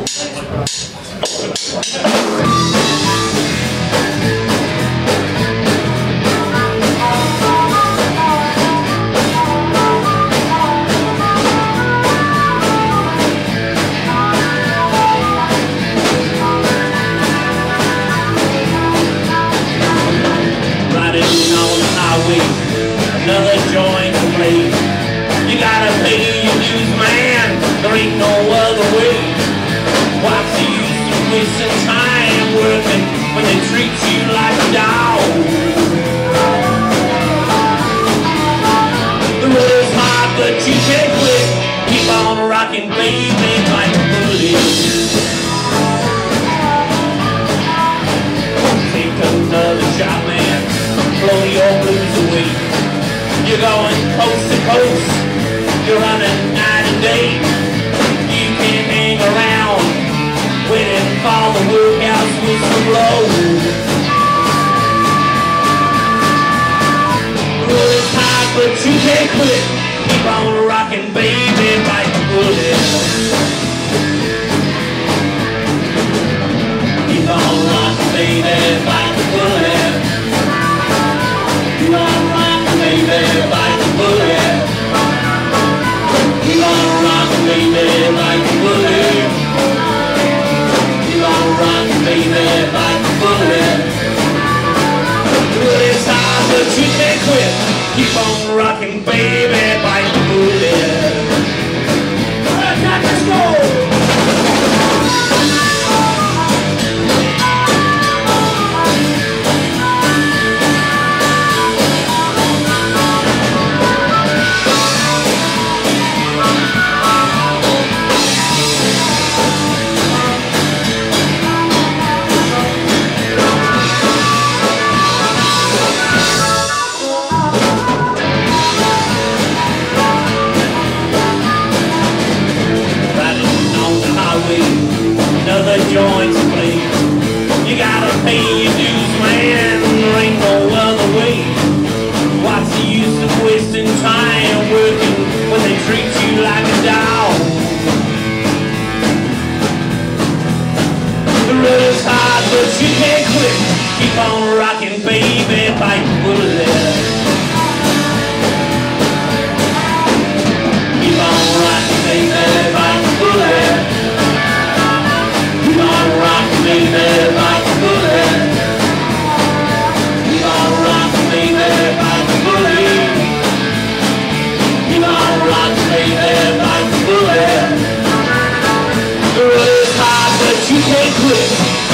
Another joint to play. You gotta pay your dues, man. There ain't no other way. What's the use of wasting time working when they treat you like a dog? The road is hard, but you can't quit. Keep on rocking, baby, like a bullet. Take another shot, man. Blow your blues away. You're going coast to coast. You're running night and day. You can't hang around waiting for the workouts with some blow. The road is hard, but you can't quit. Keep on rocking, baby, bite the bullet. Keep on rocking, baby, bite the bullet. Keep on rocking, baby, bite the bullet. Keep on rocking, baby, bite the bullet. Keep on rocking, baby, bite the bullet. Well, it's hard, but you can't quit. Keep on rocking, baby, bite the bullet. Let's go! Another joint to play. You gotta pay your dues, man. There ain't no other way. What's the use of wasting time working when they treat you like a dog? The road is hard, but you can't quit. Keep on rocking, baby, bite the bullet. Keep on rocking, baby, bite the bullet. Keep on rocking, baby, bite the bullet. Keep on rocking, baby, bite the bullet. Keep on rocking, baby, bite the bullet. The road is hard, but you can't quit.